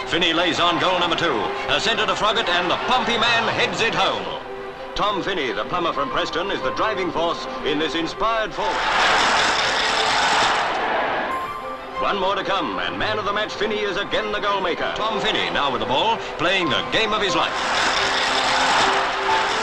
Finney lays on goal number 2. A centre to Froggatt and the Pompey man heads it home. Tom Finney, the plumber from Preston, is the driving force in this inspired forward. One more to come, and man of the match Finney is again the goal maker. Tom Finney now with the ball, playing the game of his life.